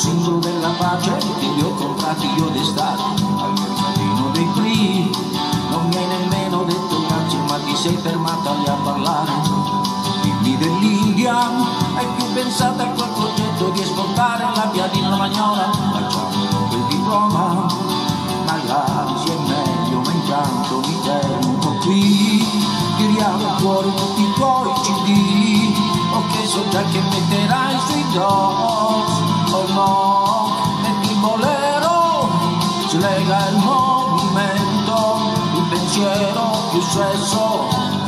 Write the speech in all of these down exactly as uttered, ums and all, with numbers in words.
simbolo della pace che li ho comprati io d'estate al mercatino dei Pri. Non mi hai nemmeno detto grazie, ma ti sei fermata lì a parlare. Dimmi dell'India, hai più pensato a quel progetto di esportare la via di Romagnola? Facciamolo quel diploma, magari sia meglio, ma intanto mi fermo un po' qui. Tiriamo fuori tutti i tuoi C D, ok, so già che metterai sui doors. Oh no, metti il bolero, slega il movimento, il pensiero più sesso.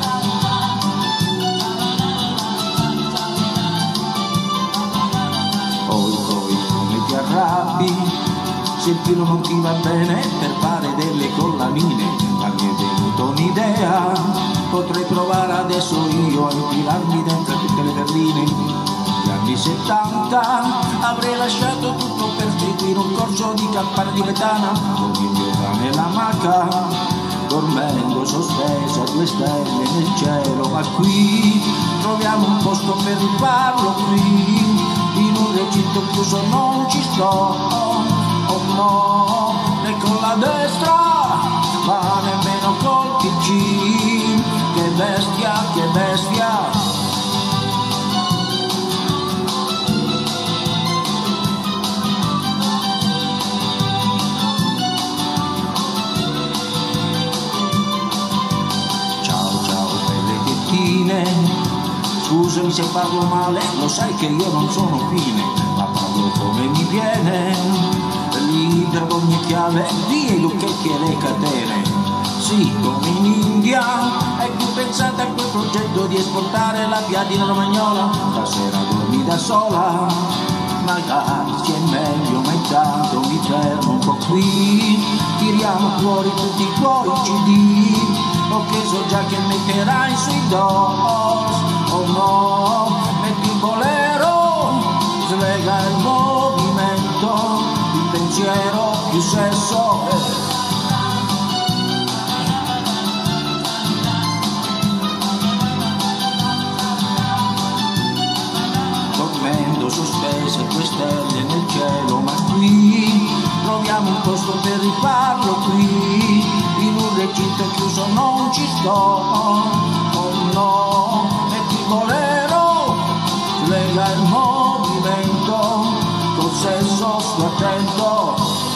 Poi, poi, come ti arrabbi, se il filo non ti va bene per fare delle collamine, ma mi è venuta un'idea, potrei provare adesso io a infilarmi dentro tutte le berline. Negli anni settanta avrei lasciato tutto per seguire un corso di campana tibetana, con il mio cane e la maca, dormendo sospesa a due stelle nel cielo. Ma qui troviamo un posto per rifarlo, qui in un recinto chiuso non ci sto. Oh no, né con la destra, ma nemmeno col P C. Che bestia, che bestia. Scusami se parlo male, lo sai che io non sono fine, ma parlo come mi viene, libero ad ogni chiave, via i lucchetti e le catene. Sì, come in India, hai più pensato a quel progetto di esportare la via di Romagnola? Stasera dormi da sola, magari sia meglio, ma intanto mi fermo un po' qui. Tiriamo fuori tutti i tuoi C D, ok, so già che metterai sui doors. Oh no, metti il bolero, slega il movimento, il pensiero più sesso. Dormendo sospese due stelle nel cielo, ma qui troviamo un posto per rifarlo, qui in un recinto chiuso non ci sto. Oh no, metti il bolero, lega il movimento, col sesso sto attento.